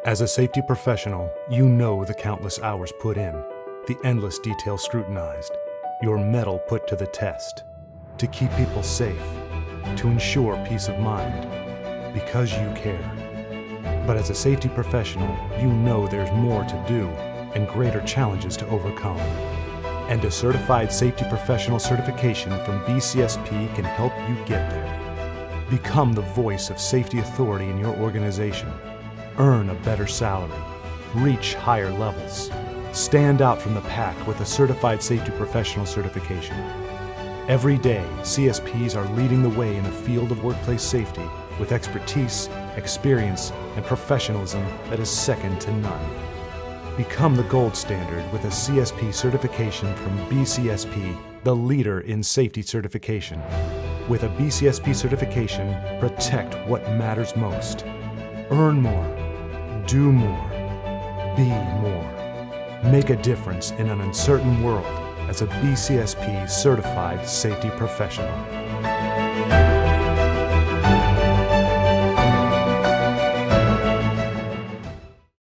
As a safety professional, you know the countless hours put in, the endless detail scrutinized, your mettle put to the test, to keep people safe, to ensure peace of mind, because you care. But as a safety professional, you know there's more to do and greater challenges to overcome. And a Certified Safety Professional certification from BCSP can help you get there. Become the voice of safety authority in your organization. Earn a better salary. Reach higher levels. Stand out from the pack with a Certified Safety Professional certification. Every day, CSPs are leading the way in the field of workplace safety with expertise, experience, and professionalism that is second to none. Become the gold standard with a CSP certification from BCSP, the leader in safety certification. With a BCSP certification, protect what matters most. Earn more. Do more. Be more. Make a difference in an uncertain world as a BCSP certified safety professional.